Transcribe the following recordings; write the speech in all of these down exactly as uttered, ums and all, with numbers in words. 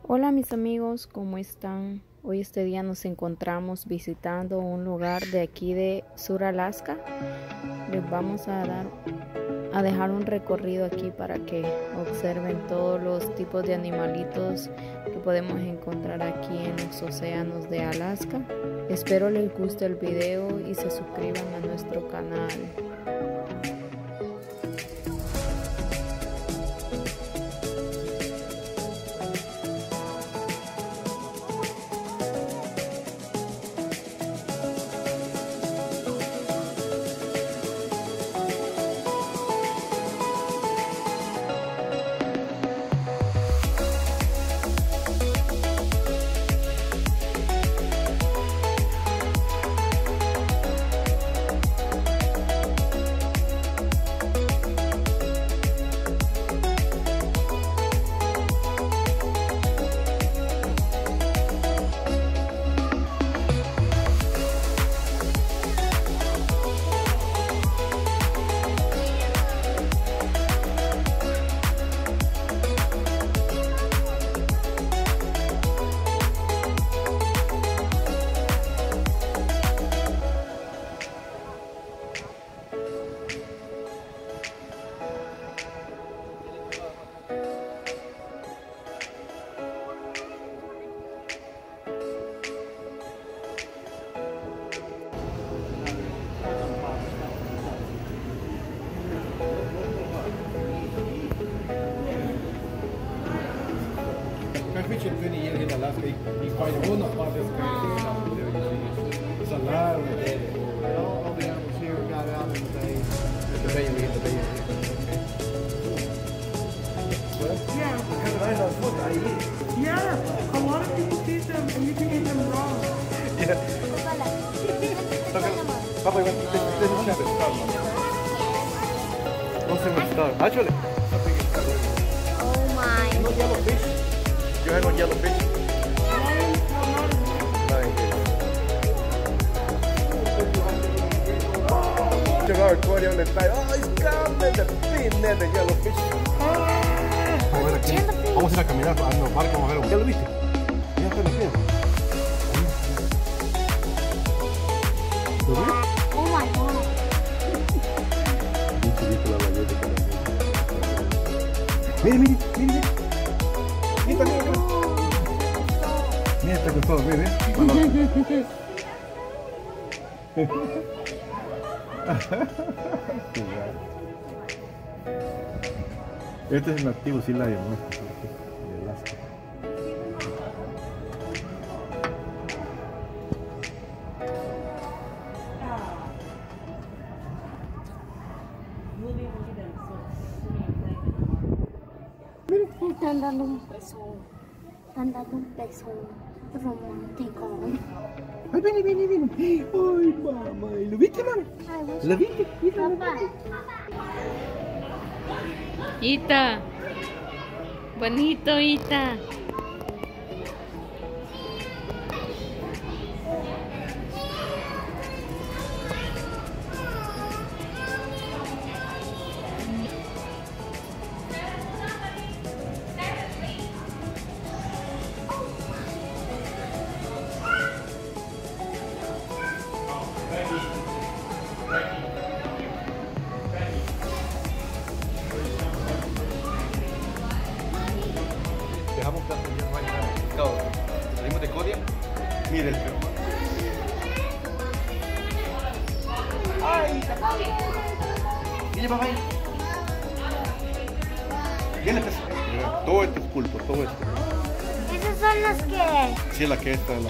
Hola mis amigos, ¿cómo están? Hoy este día nos encontramos visitando un lugar de aquí de Sur Alaska. Les vamos a dar a dejar un recorrido aquí para que observen todos los tipos de animalitos que podemos encontrar aquí en los océanos de Alaska. Espero les guste el video y se suscriban a nuestro canal. I fish in twenty years in Alaska. He finds one of this guy. It's a lot of it. All, all the animals here got out in the bay. The bay, we hit the bay. Yeah. Yeah. A lot of people feed them and you can eat them raw. Yeah. Papa, this is not a star. What's in the star? Actually, something is star. Oh my. No yellow fish. You have no yellow fish? Llegar acuario donde está. ¡Oh, it's gone! The fin net de yellow fish. Vamos a ver aquí. Vamos a ir a caminar a los barcos. Vamos a ver. ¿Ya lo viste? Ya está bien. ¿Lo viste? Oh my god. Mire, mire, mire. Mira, mira, mira. Mira, está con todo, mire. Este es el nativo, sí la de Alaska. Están dando un beso, están dando un beso romántico. Ay, viene, viene, viene. Ay, mamá, ¿lo viste, mamá? ¿Lo viste? Mira, Papá. Ita, bonito Ita. Dejamos que ya no hay nada. Pescado. Salimos de Codia. Mira el pez. ¡Ay! Viene, papá. Viene el pez. Mira, todo esto es pulpo, todo esto. Esos son los que... Sí, la que está. La...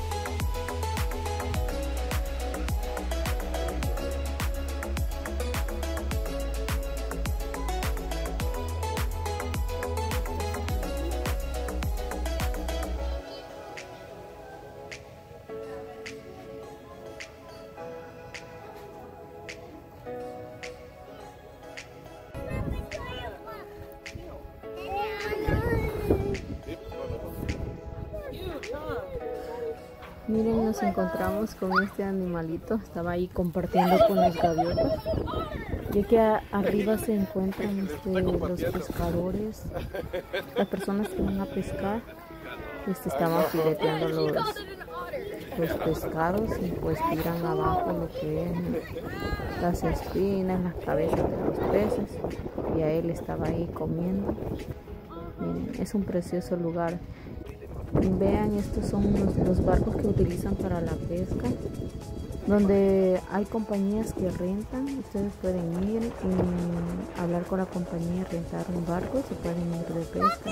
Miren, nos encontramos con este animalito. Estaba ahí compartiendo con los gaviotas. Y aquí a, arriba se encuentran este, los pescadores, las personas que van a pescar. Este estaban fileteando los, los pescados y pues tiran abajo lo que es las espinas, las cabezas de los peces, y a él estaba ahí comiendo. Miren, es un precioso lugar. Vean, estos son los, los barcos que utilizan para la pesca, donde hay compañías que rentan. Ustedes pueden ir y hablar con la compañía, rentar un barco, se pueden ir de pesca.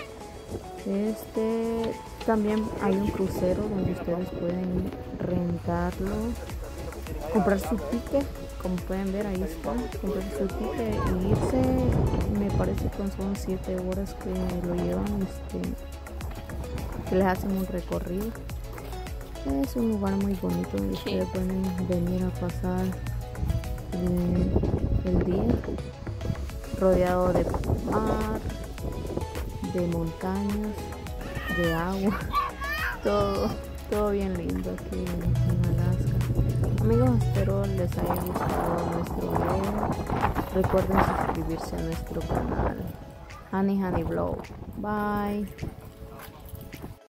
Este también hay un crucero donde ustedes pueden rentarlo, comprar su ticket, como pueden ver ahí está, comprar su ticket y irse. Me parece que son siete horas que lo llevan, este, que les hacen un recorrido. Es un lugar muy bonito donde ustedes pueden venir a pasar eh, el día, rodeado de mar, de montañas, de agua, todo, todo bien lindo aquí en, en Alaska. Amigos, espero les haya gustado nuestro video. Recuerden suscribirse a nuestro canal Honey Honey Vlog. Bye.